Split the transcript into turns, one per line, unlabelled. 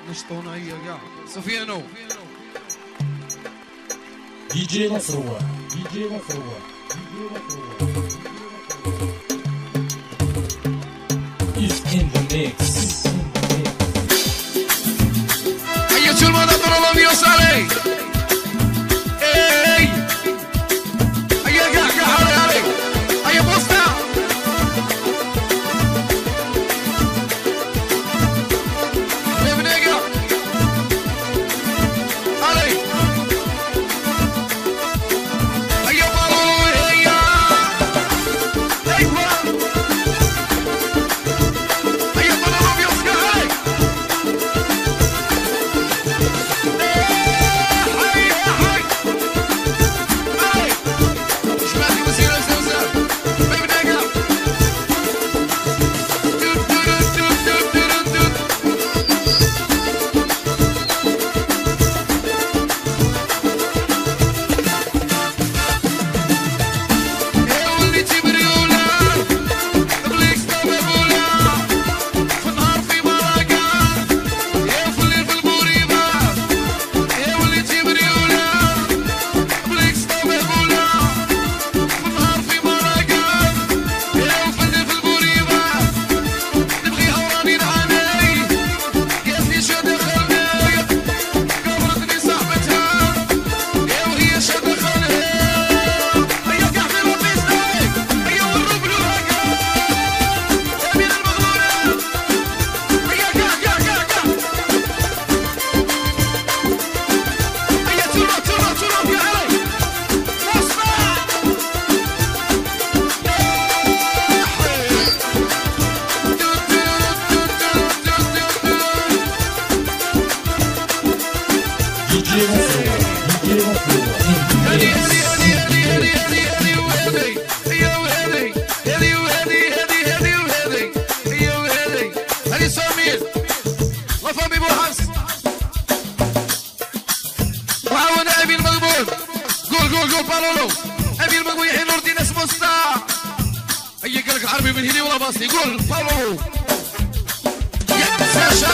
نشطونا هي كاع سفيانو
دي جي نصروة دي جي نصروة is in the mix.
هيا شو المدى طلبة بيوصلي اي هيا قاع علي هيا بوستا يا بنيقع علي هيا مالو هيا ايوه هيا طلبة بيوصلي قول بالولو امير مقبول يحيي نور الدين اسمه ستار هيا قالك العربي من هنا ولا باصي قول بالولو يا ساشا